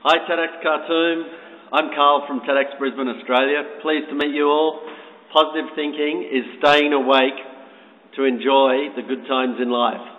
Hi TEDxKhartoum, I'm Carl from TEDxBrisbane, Australia. Pleased to meet you all. Positive thinking is staying awake to enjoy the good times in life.